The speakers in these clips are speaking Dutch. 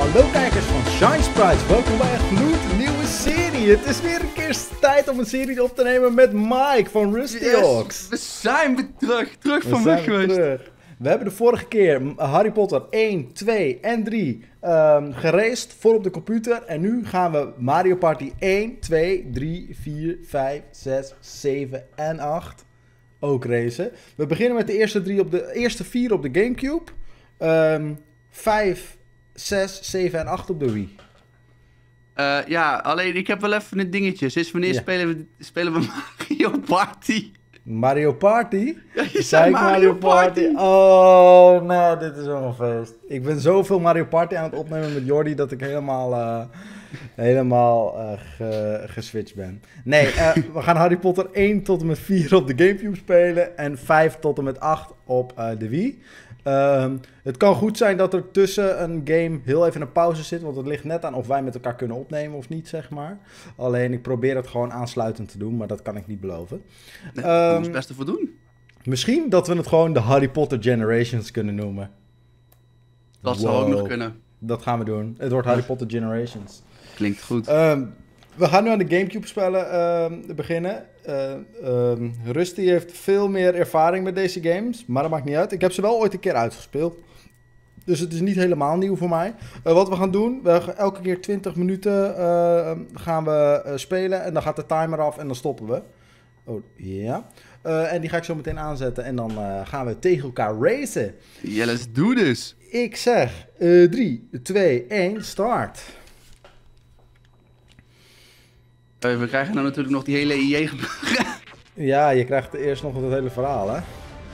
Hallo kijkers van Shine Sprites, welkom bij een gloednieuwe serie. Het is weer een keer tijd om een serie op te nemen met Mike van Rusty Hawks. We zijn weer terug van weg geweest. We hebben de vorige keer Harry Potter 1, 2 en 3 geraced voor op de computer. En nu gaan we Mario Party 1, 2, 3, 4, 5, 6, 7 en 8 ook racen. We beginnen met de eerste 4 op de Gamecube. 5, 6, 7 en 8 op de Wii. Ja, alleen ik heb wel even een dingetje. Sinds wanneer spelen we Mario Party? Mario Party? Ja, je zei Mario Party. Oh, nou, dit is wel een feest. Ik ben zoveel Mario Party aan het opnemen met Jordi dat ik helemaal geswitcht ben. Nee, we gaan Harry Potter 1 tot en met 4 op de Gamecube spelen en 5 tot en met 8 op de Wii. Het kan goed zijn dat er tussen een game heel even een pauze zit, want het ligt net aan of wij met elkaar kunnen opnemen of niet, zeg maar. Alleen ik probeer het gewoon aansluitend te doen, maar dat kan ik niet beloven. Nee, daar moet ons best voor doen. Misschien dat we het gewoon de Harry Potter Generations kunnen noemen. Dat zou ook nog kunnen. Dat gaan we doen. Het wordt Harry Potter Generations. Klinkt goed. We gaan nu aan de Gamecube spellen beginnen. Rusty heeft veel meer ervaring met deze games, maar dat maakt niet uit. Ik heb ze wel ooit een keer uitgespeeld. Dus het is niet helemaal nieuw voor mij. Wat we gaan doen, elke keer 20 minuten gaan we spelen en dan gaat de timer af en dan stoppen we. Oh, ja. En die ga ik zo meteen aanzetten en dan gaan we tegen elkaar racen. Ja, let's do this. Ik zeg 3, 2, 1, start. We krijgen dan natuurlijk nog die hele IE gebeuren. Ja, je krijgt eerst nog het hele verhaal, hè.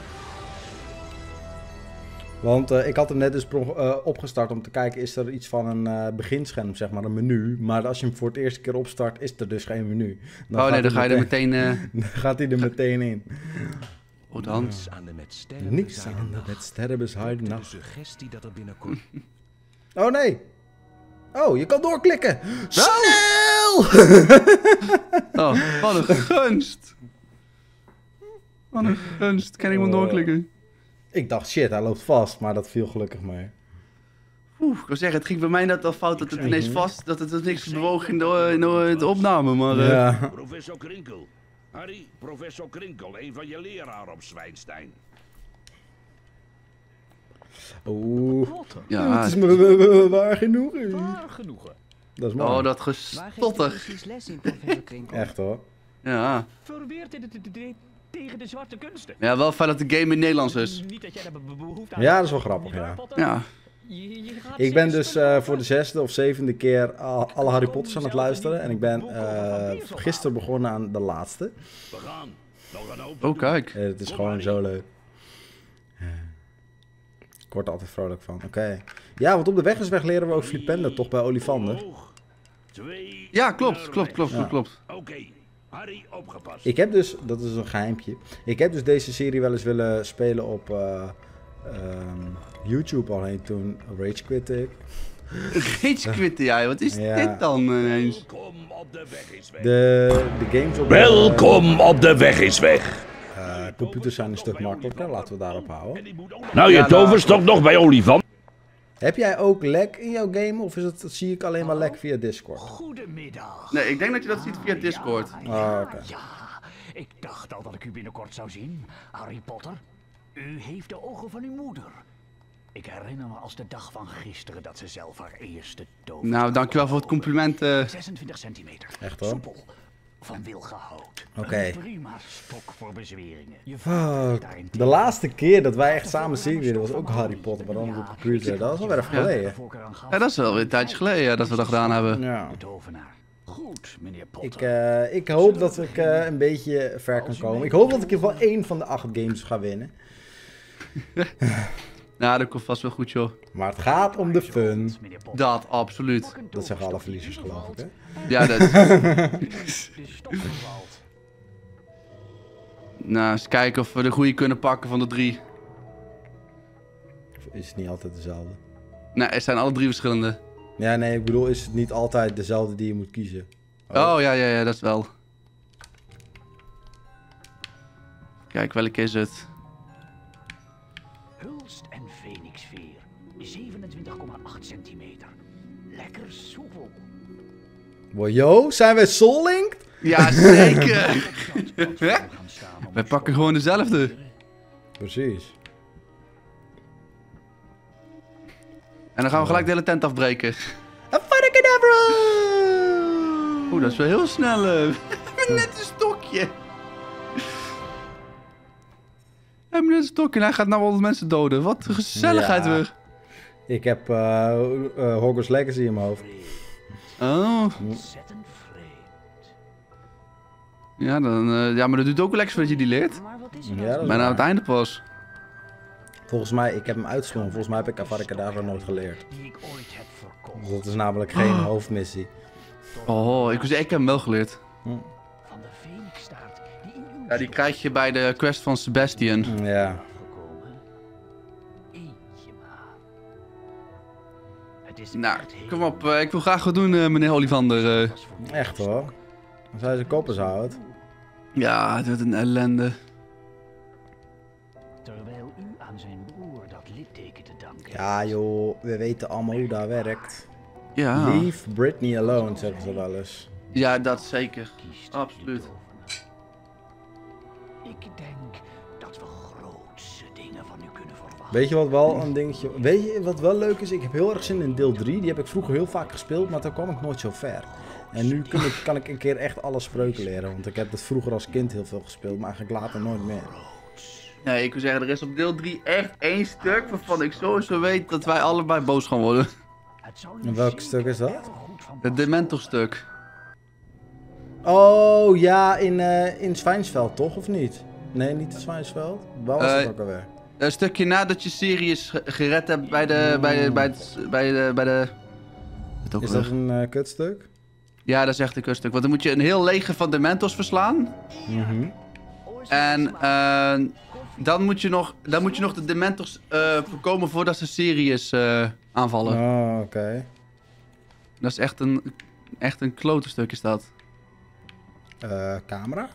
Want ik had hem net dus opgestart om te kijken, is er iets van een beginscherm, zeg maar, een menu. Maar als je hem voor het eerste keer opstart, is er dus geen menu. Dan dan ga je er meteen... Dan gaat hij er meteen in. Oh, dan. Niks aan de met sterren bezaaide nacht. De suggestie dat er binnenkort... Oh, nee. Oh, je kan doorklikken. Snel! Oh, wat een gunst. Wat een gunst. Kan iemand doorklikken? Ik dacht, shit, hij loopt vast, maar dat viel gelukkig mee. Oeh, ik wil zeggen, het ging bij mij net al fout dat het ineens vast, dat het niks bewoog in de opname, maar... Ja. Professor Krinkel. Harry, professor Krinkel, een van je leraren op Zwijnstein. Oeh. Ja. Het is me waar genoeg. Waar genoegen. Dat is mooi. Oh, dat gestotter. Echt hoor. Ja. Verweert tegen de zwarte kunsten. Ja, wel fijn dat de game in Nederlands is. Niet dat jij daar behoefte aan Ja, dat is wel grappig, ja. Ja. Ik ben dus voor de 6e of 7e keer alle Harry Potters aan het luisteren. En ik ben gisteren begonnen aan de laatste. We gaan. Nog een hoop. Oh, kijk. Het is gewoon zo leuk. Ik word er altijd vrolijk van. Oké. Ja, want op de weg is weg leren we ook flipenden, toch bij Olivander. 2. Ja, klopt. Oké. Harry, opgepast. Ik heb dus, dat is een geheimpje. Ik heb dus deze serie wel eens willen spelen op YouTube, alleen toen rage quitte ik. Rage quitten jij, wat is Ja. dit dan ineens? Welkom op de weg is weg. De games op Welkom op de weg is weg. computers zijn een stuk makkelijker, laten we daarop houden. Nou, je toverstok nog bij Olifant. Heb jij ook lag in jouw game of zie ik alleen maar lag via Discord? Goedemiddag. Nee, ik denk dat je dat ziet via Discord. Ah, oké. Ja, ik dacht al dat ik u binnenkort zou zien. Harry Potter, u heeft de ogen van uw moeder. Ik herinner me als de dag van gisteren dat ze zelf haar eerste toverstok... Nou, dankjewel voor het compliment. 26 centimeter. Echt hoor? Soepel. Van wilgehout. Oké. Een prima stok voor bezweringen. Je Oh, daarin de laatste keer dat wij echt samen zingen, was ook Harry Potter, maar dan op de computer. Dat was alweer even geleden. Ja, dat is wel weer een tijdje geleden ja, dat we dat gedaan hebben. Ja. De tovenaar. Goed, meneer Potter. Ik hoop dat ik een beetje ver kan komen. Ik hoop dat ik in ieder geval 1 van de 8 games ga winnen. Nou, dat komt vast wel goed, joh. Maar het gaat om de fun. Meneer Potter. Dat, absoluut. Dat zeggen alle verliezers, geloof ik, hè? Ja, dat... De stok valt. Nou, eens kijken of we de goede kunnen pakken van de 3. Of is het niet altijd dezelfde? Nee, het zijn alle 3 verschillende. Ja, nee, ik bedoel, is het niet altijd dezelfde die je moet kiezen? Oh, ja, dat is wel. Kijk, welke is het? Hulst en Phoenixveer. 27,8 centimeter. Lekker soepel. Wojo, zijn wij Soul Linked? Ja, zeker. Gaan staan om Wij pakken gewoon dezelfde. Precies. En dan gaan we gelijk de hele tent afbreken. Abracadabra! Oeh, dat is wel heel snel. Net een stokje. Hij heeft net een stokje en hij gaat nou al mensen doden. Wat een gezelligheid Ja. weer. Ik heb Hogwarts Legacy in mijn hoofd. Oh. ontzettend vreemd. Ja, ja, maar dat duurt ook wel lekker voordat je die leert. Maar wat is er Ja, nou dat zo? is Bijna aan het waar. einde pas. Volgens mij, ik heb hem uitgesprongen. Volgens mij heb ik Abracadabra nooit geleerd. Die ik ooit heb verkocht. Dus dat is namelijk geen hoofdmissie. Oh, ik heb hem wel geleerd. Van de Phoenixstaart die in uw Ja, die krijg je bij de quest van Sebastian. Ja. gekomen. Eentje maar. Het is Nou, echt heel kom op. Ik wil graag wat doen, meneer Olivander. was voor mij Echt hoor. Als hij zijn koppers houdt. Ja, het wordt een ellende. Terwijl u aan zijn broer dat litteken te danken Ja joh, we weten allemaal hoe dat werkt. Ja. Leave Britney alone, zeggen ze wel eens. Ja, dat zeker. kiest Absoluut. die boven. Ik denk dat we grootse dingen van u kunnen verwachten. Weet je wat wel een dingetje... Weet je wat wel leuk is? Ik heb heel erg zin in deel 3. Die heb ik vroeger heel vaak gespeeld, maar daar kwam ik nooit zo ver. En nu kan ik een keer echt alle spreuken leren. Want ik heb het vroeger als kind heel veel gespeeld, maar eigenlijk later nooit meer. Nee, ik wil zeggen, er is op deel 3 echt één stuk waarvan ik sowieso weet dat wij allebei boos gaan worden. Het zou u En welk zeker stuk is dat? erg goed van Het Dementor-stuk. Oh ja, in Zwijnsveld toch, of niet? Nee, niet in Zwijnsveld. Waar was het ook alweer? Een stukje nadat je Sirius gered hebt bij de... Het ook Is weer. dat een kutstuk? Ja, dat is echt een kuststuk. Want dan moet je een heel leger van Dementors verslaan. Mhm. En dan moet je nog de Dementors voorkomen voordat ze Sirius aanvallen. Oh, oké. Dat is echt een klote stuk is dat. Camera?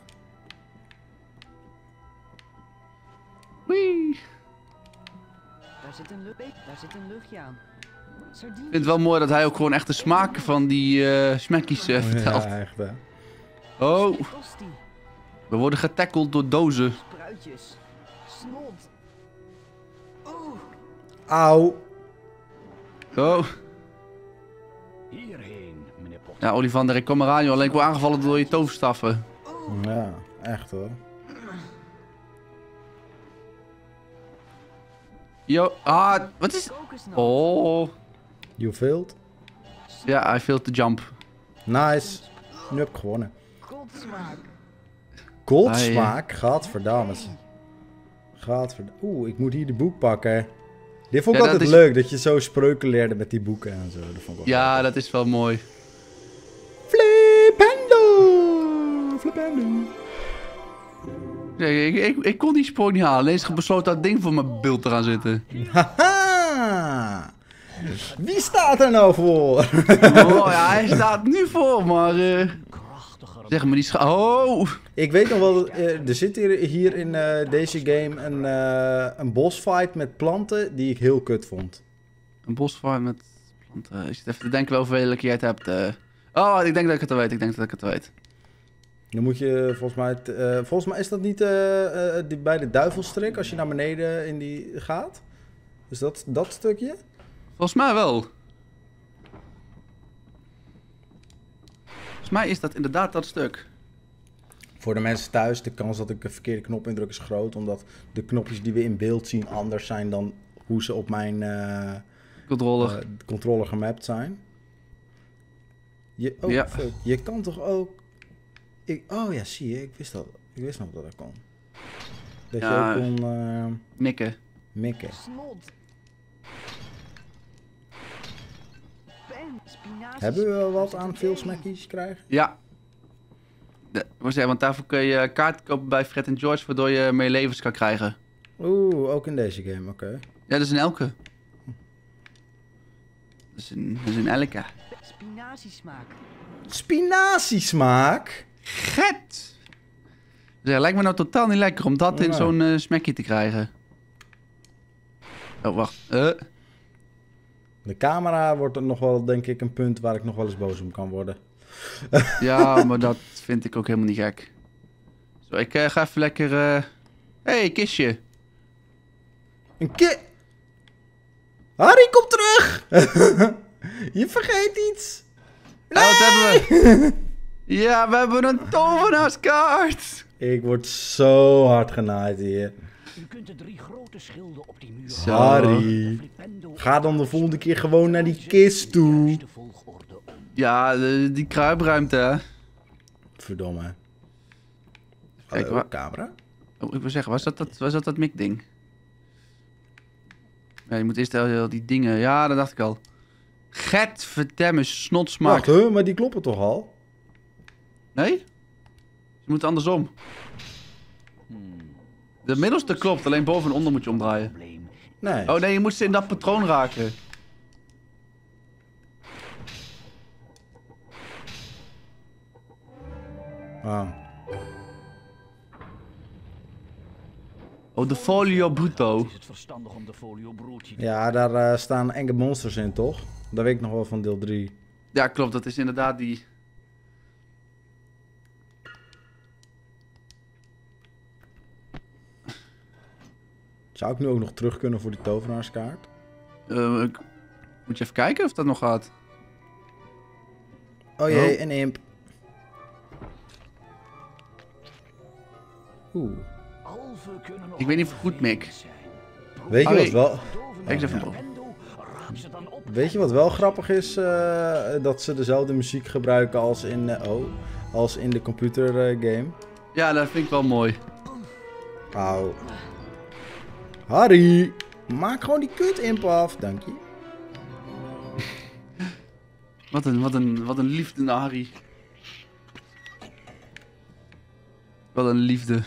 Wee. Daar zit een luchtje aan. Sardine. Ik vind het wel mooi dat hij ook gewoon echt de smaken van die smackies vertelt. Ja, echt hè. Oh, Tosti. we worden getackled door dozen. Spruitjes. Snot. Oeh. Auw. Oh. hierheen, meneer Potter. Ja, Olivander, ik kom eraan joh. Alleen ik word aangevallen door je toverstaffen. Ja, echt hoor. Yo, wat is... Kokosnoot. Oh. You failed. Ja, hij failed to jump. Nice. Nu heb ik gewonnen. Kotsmaak. Goldsmaak? Gadverdamme. Gadverdamme. Oeh, ik moet hier de boek pakken. Dit vond ik Ja, dat altijd is- leuk, dat je zo spreuken leerde met die boeken en zo. Dat vond ik wel Ja, grappig. dat is wel mooi. Flipendo! Flipendo. Nee, ik kon die spoor niet halen. Ineens besloten dat ding voor mijn beeld te gaan zitten. Haha! Wie staat er nou voor? Oh ja, hij staat nu voor, maar... Krachtiger zeg maar die Oh! Ik weet nog wel, er zit hier in deze game een bossfight met planten die ik heel kut vond. Een bosfight met planten. Ik zit even te denken welke welke jij het hebt. Oh, ik denk dat ik het al weet. Dan moet je volgens mij is dat niet bij de duivelstrik als je naar beneden in die gaat? Is dat stukje? Volgens mij wel. Volgens mij is dat inderdaad dat stuk. Voor de mensen thuis, de kans dat ik een verkeerde knop indruk is groot, omdat de knopjes die we in beeld zien anders zijn dan hoe ze op mijn Controller. controller gemapt zijn. Ja. Fuck, je kan toch ook... oh ja, zie je, ik wist nog dat dat kon. Dat Ja. je ook kon Mikken. mikken. Snot. Pen. Spinazie. Hebben we wel wat Daar aan zit veel een smackies krijgen? Ja. Want daarvoor kun je kaarten kopen bij Fred en George, waardoor je meer levens kan krijgen. Oeh, ook in deze game, oké. Ja, dat is in elke. Dat is in elke. Spinaziesmaak. Spinaziesmaak? Get! Dus ja, lijkt me nou totaal niet lekker om dat in Nee. zo'n smackie te krijgen. Oh, wacht. De camera wordt er nog wel, denk ik, een punt waar ik nog wel eens boos om kan worden. Ja, maar dat vind ik ook helemaal niet gek. Zo, ik ga even lekker... hey, kistje. Een Harry, kom terug! Je vergeet iets. Nee! Wat hebben we? Ja, we hebben een tovenaarskaart. Ik word zo hard genaaid hier. U kunt de 3 grote schilden op die muur... Zo. Harry, ga dan de volgende keer gewoon naar die kist toe. Ja, die kruipruimte, hè. Verdomme. Kijk, Hallo, camera? Oh, ik wil zeggen, was dat mik-ding? Ja, je moet eerst al die dingen... Ja, dat dacht ik al. Gadverdamme, snotsmaak. Wacht, hè, maar die kloppen toch al? Nee? Je moet andersom. De middelste klopt, alleen boven en onder moet je omdraaien. Nee. Oh nee, je moet ze in dat patroon raken. Ah. Oh, de folio bruto. Is het verstandig om de folio broertje te... Ja, daar staan enge monsters in, toch? Dat weet ik nog wel van deel 3. Ja, klopt, dat is inderdaad die... Zou ik nu ook nog terug kunnen voor die tovenaarskaart? Moet je even kijken of dat nog gaat. Oh jee, Oh. een imp. Oeh. Alfen kunnen nog Ik weet niet of het goed, Mick. zijn. Weet je Allee. wat wel... Kijk eens even op. Raak ze dan op. Weet je wat wel grappig is? Dat ze dezelfde muziek gebruiken als in de computergame. Ja, dat vind ik wel mooi. Auw. Harry, maak gewoon die kut imp af, dank je. Wat een liefde naar Harry. Wat een liefde.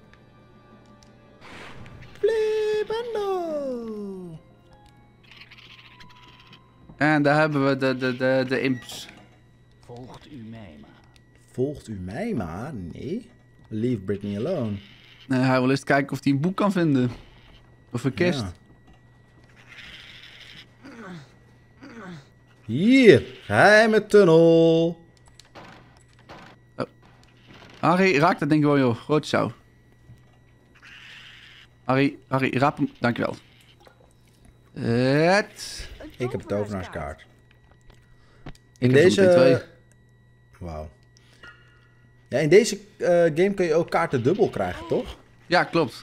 Flipendo. En daar hebben we de imps. Volgt u mij maar. Volgt u mij maar? Nee. Leave Britney alone. Hij wil eens kijken of hij een boek kan vinden. Of een kist. Ja. Hier, geheime tunnel. Harry, raak dat ding gewoon, joh. Groot zo. Harry, raap hem. Dankjewel. Het. Ik heb de tovenaarskaart. Ik In heb zo meteen twee. deze... Wauw. Ja, in deze game kun je ook kaarten dubbel krijgen, toch? Ja, klopt.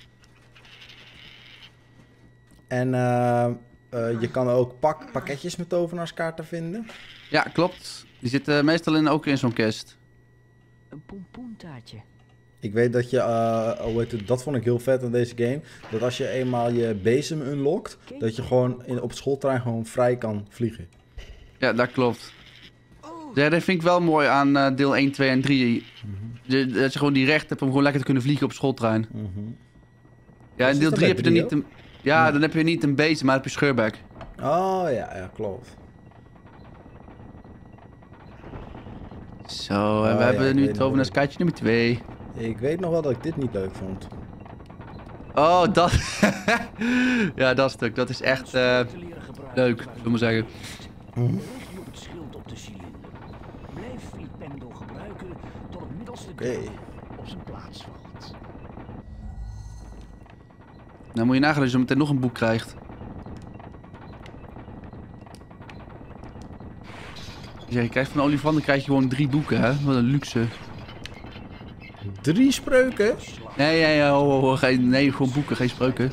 En je kan ook pakketjes met tovenaarskaarten vinden. Ja, klopt. Die zitten meestal ook in zo'n kist. Een pompoentaartje. Ik weet dat je, dat vond ik heel vet aan deze game. Dat als je eenmaal je bezem unlockt, dat je gewoon op het schoolterrein gewoon vrij kan vliegen. Ja, dat klopt. Ja, dat vind ik wel mooi aan deel 1, 2 en 3. Dat je gewoon die recht hebt om gewoon lekker te kunnen vliegen op het schoolterrein. Ja, in Is deel dat 3 bij heb je er 3 niet een... Ja, dan heb je niet een bezem, maar dan heb je scheurback. Oh ja, klopt. Zo, en Oh, we ja, hebben ik nu weet het nog tovenaarskaartje nummer 2. Ik weet nog wel dat ik dit niet leuk vond. Oh, dat... ja, dat stuk. Dat is echt leuk, zullen we maar zeggen. Richt u op het schild op de cilinder. Blijf Flipendo gebruiken tot het middelste knop op zijn plaats valt. Nou moet je nagaan als je zo meteen nog een boek krijgt. Ja, je krijgt van de olifanten krijg je gewoon 3 boeken, hè? Wat een luxe. 3 spreuken? Nee, nee, gewoon boeken, geen spreuken.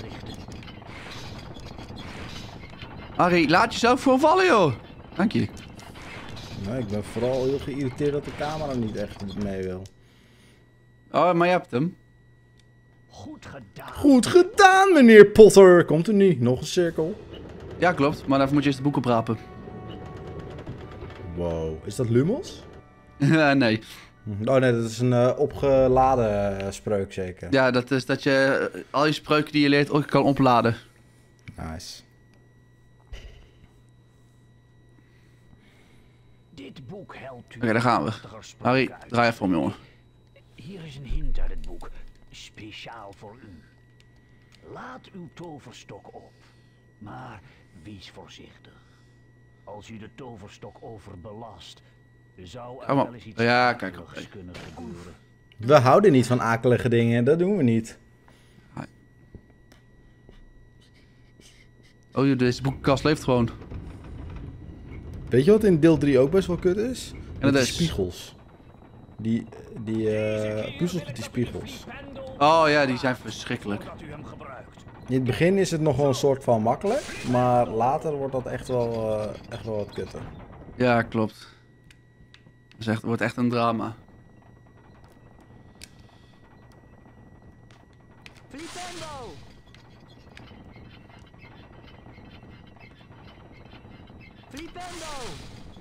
Harry, laat jezelf gewoon vallen, joh. Dank je. Nou, ik ben vooral heel geïrriteerd dat de camera niet echt mee wil. Oh, maar je hebt hem. Goed gedaan. Goed gedaan, meneer Potter. Komt u niet? Nog een cirkel. Ja, klopt. Maar daarvoor moet je eerst de boek oprapen. Wow. Is dat Lumos? Nee. Oh nee, dat is een opgeladen spreuk zeker. Ja, dat is dat je al je spreuken die je leert ook kan opladen. Nice. Dit boek helpt u. Oké, daar gaan we. Harry, draai even om, jongen. Hier is een hint uit het boek. Speciaal voor u. Laat uw toverstok op. Maar wees voorzichtig. Als je de toverstok overbelast, zou er Kom op. wel eens iets Ja, kijk, akeligs oké. kunnen gebeuren. We houden niet van akelige dingen, dat doen we niet. Oh joh, deze boekenkast leeft gewoon. Weet je wat in deel 3 ook best wel kut is? dat Die is? spiegels. Die puzzels met die spiegels. Oh ja, die zijn verschrikkelijk. Dat u hem gebruikt. In het begin is het nog wel een soort van makkelijk, maar later wordt dat echt wel wat kutter. Ja, klopt. Het wordt echt een drama. Flipendo! Flipendo!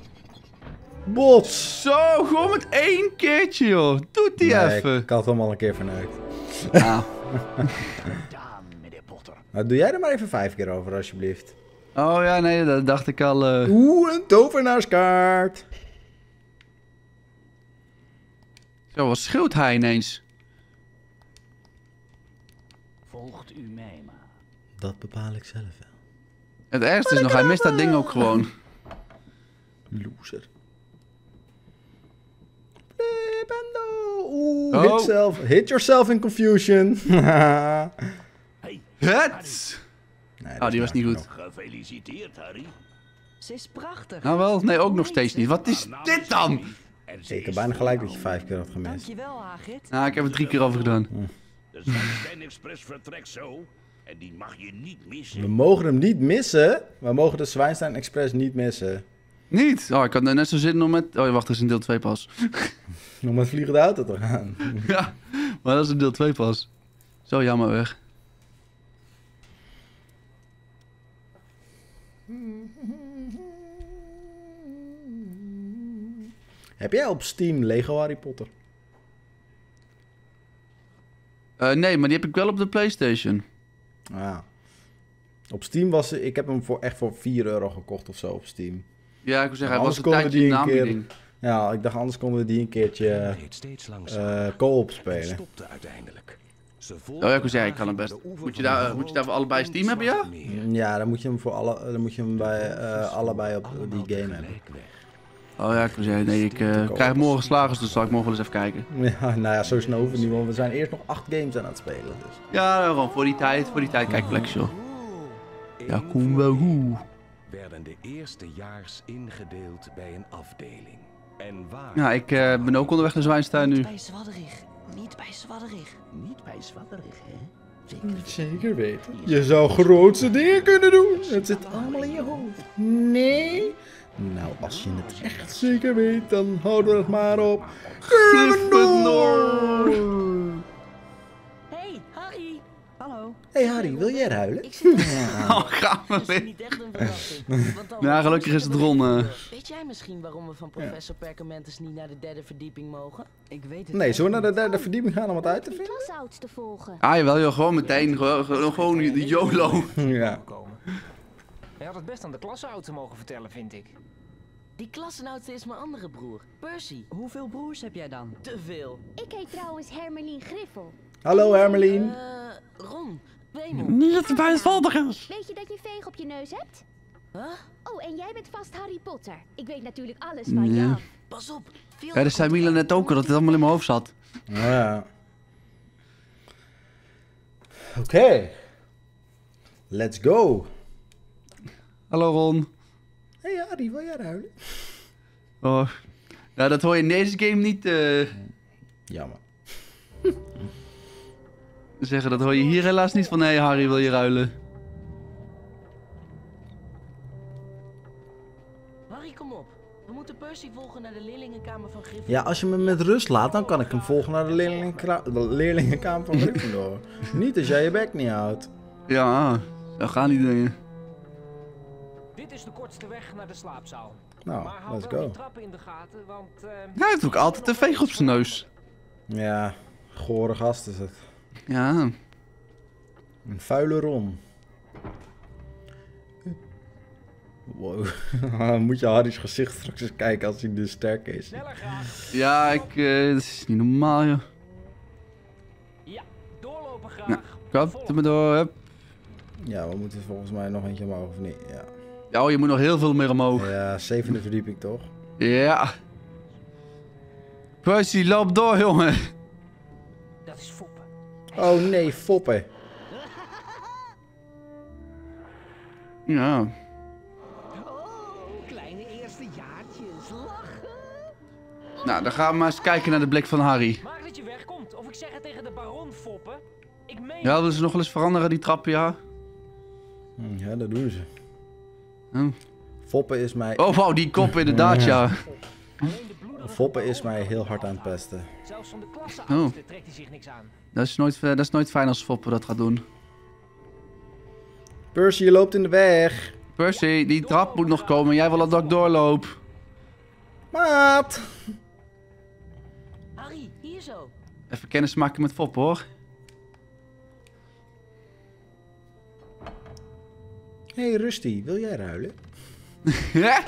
Bots! Zo, gewoon met 1 keertje joh. Doet die even. Ik had hem al een keer verneukt. Ah. Daan, meneer Potter. Nou, doe jij er maar even 5 keer over, alsjeblieft. Oh ja, nee, dat dacht ik al. Oeh, een tovenaarskaart! Zo, wat schreeuwt hij ineens? Volgt u mij maar. Dat bepaal ik zelf wel. Het ergste is nog, hij mist dat ding ook gewoon. Loser. Flipendo! Oeh, Oh. hit yourself in confusion. Nee, Het! dat die was niet goed. nog. Gefeliciteerd, Harry. Ze is prachtig. Nou wel, nee, ook nog steeds niet. Wat is dit dan? Ik heb bijna gelijk dat je 5 keer had gemist. Dankjewel, Hagrid. Nou, ik heb er 3 keer over gedaan. De Zwijnstein Express vertrekt zo. En die mag je niet missen. We mogen hem niet missen. We mogen de Zwijnstein Express niet missen. Niet? Oh, ik had net zo zin om met... Oh, wacht, er is een deel 2 pas. Om met vliegende auto te gaan. Ja, maar dat is een deel 2 pas. Zo jammer weg. Heb jij op Steam Lego Harry Potter? Nee, maar die heb ik wel op de PlayStation. Ah. Op Steam was ik heb hem echt voor 4 euro gekocht of zo op Steam. Ja, ik wil zeggen, hij Anders was een konden we tijdje in die de een keer- aanbieding. Ja, ik dacht anders konden we die een keertje reed steeds langzamer co-op en spelen. stopte uiteindelijk. Ze Oh ja, ik wil zeggen, ik kan hem best. Moet je daar voor allebei Steam hebben, ja? Ja, dan moet je hem voor dan moet je hem bij allebei op die game hebben. Oh ja, ik wil zeggen, nee, ik krijg morgen slagers, dus zal ik morgen wel eens even kijken. Ja, nou ja, zo snel hoeven we niet, want we zijn eerst nog 8 games aan het spelen. Dus. Ja, gewoon voor die tijd kijk Flex, joh. Ja, kom wel hoe. Werden de eerstejaars ingedeeld bij een afdeling. En waar... Ja, ik ben ook onderweg naar Zwijnstein nu. Niet bij Zwadderig. Niet bij Zwadderig. Niet bij Zwadderig, hè? Zeker weten. Je zou grootste dingen kunnen doen. Het zit allemaal in je hoofd. Nee? Nou, als je het echt zeker weet, dan houden we het maar op. Gryffindor! Hey, Harry! Hallo. Hey Harry, wil jij ruilen? Ik zit Oh, gaan we Dat is weer. niet echt een verrassing. Want dan Ja, gelukkig is het Ron. Weet jij misschien waarom we van professor Perkamentus niet naar de derde verdieping mogen? Ik weet het Nee, zullen we naar de derde verdieping gaan om het uit te Die vinden? klasouds te volgen. Ah, jawel, joh, gewoon meteen. Gewoon de YOLO. Ja. komen. Je had het best aan de klasseauto mogen vertellen, vind ik. Die klasgenootste is mijn andere broer, Percy. Hoeveel broers heb jij dan? Te veel. Ik heet trouwens Hermelien Griffel. Hallo Hermelien. Ron, Wemel. Niet bij het is. Weet je dat je veeg op je neus hebt? Huh? Oh, en jij bent vast Harry Potter. Ik weet natuurlijk alles van Ja. je af. Pas op. Ja, dat zei Milan net ook, dat het allemaal in mijn hoofd zat. Ja. Oké. Let's go. Hallo Ron. Hey Harry, wil jij ruilen? Oh. Nou, dat hoor je in deze game niet Jammer. zeggen. Dat hoor je hier helaas niet van, hé Harry, wil je ruilen? Harry, kom op. We moeten Percy volgen naar de leerlingenkamer van Gryffindor. Ja, als je me met rust laat, dan kan ik hem volgen naar de leerlingenkamer van Gryffindor. Niet als jij je bek niet houdt. Ja, zo gaan die dingen. Dit is de kortste weg naar de slaapzaal. Nou, Maar hou let's wel go. die trappen in de gaten, want... Hij heeft ook altijd een veeg op zijn neus. Ja, gore gast is het. Ja. Een vuile Ron. Wow. Moet je Harry's gezicht straks eens kijken als hij dus sterk is. Sneller graag. Ja, dat is niet normaal, joh. Ja, doorlopen graag. Nou, Komt er maar door, hup. Ja, we moeten volgens mij nog eentje omhoog of niet? Ja. Ja, oh, je moet nog heel veel meer omhoog. Ja, 7e verdieping toch? Ja. Percy, loop door, jongen. Dat is foppen. Oh nee, foppen. Ja. Oh, kleine eerstejaartjes, lachen. Nou, dan gaan we maar eens kijken naar de blik van Harry. Maak dat je wegkomt, of ik zeg het tegen de baron foppen. Ik meen... Ja, willen ze nog wel eens veranderen, die trappen, ja? Ja, dat doen ze. Hm. Foppen is mij... Oh, wauw, die kop inderdaad, ja. Alleen de bloederige Foppen is mij heel hard aan het pesten. Zelfs van de klasseoudste trekt hij zich niks aan. Dat is nooit fijn als Foppen dat gaat doen. Percy, je loopt in de weg. Percy, die trap moet nog komen. Jij wil dat ik doorloop. Maat. Harry, hier zo. Even kennis maken met Foppen, hoor. Hey Rusty, wil jij ruilen? Ja?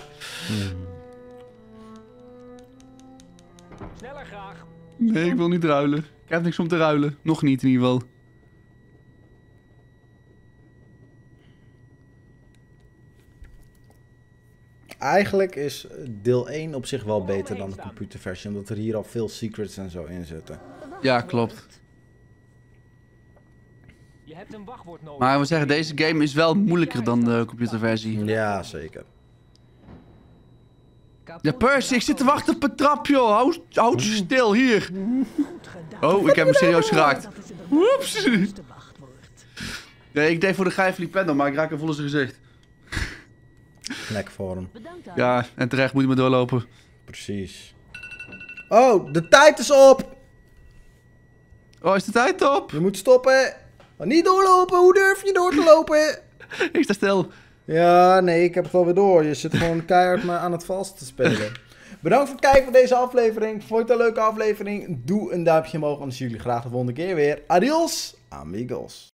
Sneller graag. Nee, ik wil niet ruilen. Ik heb niks om te ruilen. Nog niet in ieder geval. Eigenlijk is deel 1 op zich wel beter dan de computerversie, omdat er hier al veel secrets en zo in zitten. Ja, klopt. Je hebt een wachtwoord nodig. Maar we zeggen, deze game is wel moeilijker dan de computerversie. Ja, zeker. Ja, Percy, ik zit te wachten op een trap, joh. Houd je stil, hier. Oh, ik heb hem serieus geraakt. Oeps. Nee, ik deed voor de geit van die pendel, maar ik raak hem vol in zijn gezicht. Lekker voor hem. Ja, en terecht moet hij maar doorlopen. Precies. Oh, de tijd is op! Oh, is de tijd op? Je moet stoppen! Maar niet doorlopen, hoe durf je door te lopen? Ik sta stil. Ja, nee, ik heb het alweer door. Je zit gewoon keihard maar aan het vals te spelen. Bedankt voor het kijken van deze aflevering. Vond je het een leuke aflevering? Doe een duimpje omhoog en dan zie jullie graag de volgende keer weer. Adios, amigos.